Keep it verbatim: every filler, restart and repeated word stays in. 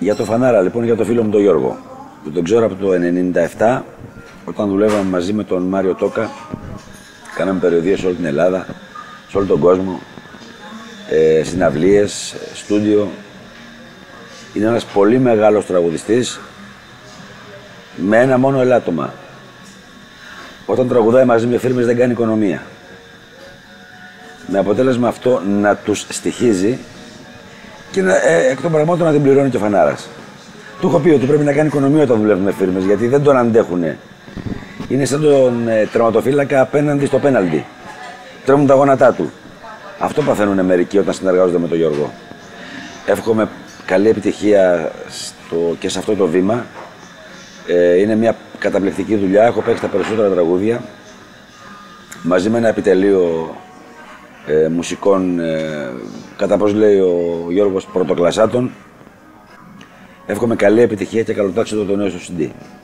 Για το Φανάρα, λοιπόν, για το φίλο μου τον Γιώργο, που τον ξέρω από το ενενήντα επτά, όταν δουλεύαμε μαζί με τον Μάριο Τόκα, κάναμε περιοδίες σε όλη την Ελλάδα, σε όλο τον κόσμο, ε, συναυλίες, στούντιο. Είναι ένας πολύ μεγάλος τραγουδιστής, με ένα μόνο ελάττωμα. Όταν τραγουδάει μαζί με φίρμες δεν κάνει οικονομία. Με αποτέλεσμα αυτό να τους στοιχίζει και να, ε, εκ των πραγμάτων να την πληρώνει και ο Φανάρας. Του έχω πει ότι πρέπει να κάνει οικονομία όταν δουλεύει με φίρμες, γιατί δεν τον αντέχουνε. Είναι σαν τον ε, τερματοφύλακα απέναντι στο πέναλτι. Τρέμουν τα γόνατά του. Αυτό παθαίνουν μερικοί όταν συνεργάζονται με τον Γιώργο. Εύχομαι καλή επιτυχία στο, και σε αυτό το βήμα. Ε, είναι μια καταπληκτική δουλειά. Έχω παίξει τα περισσότερα τραγούδια μαζί με ένα επιτελείο ε, μουσικών, ε, κατά πώς λέει ο Γιώργος, πρωτοκλασσάτων. Εύχομαι καλή επιτυχία και καλοτάξιδο το νέο στο σι ντι.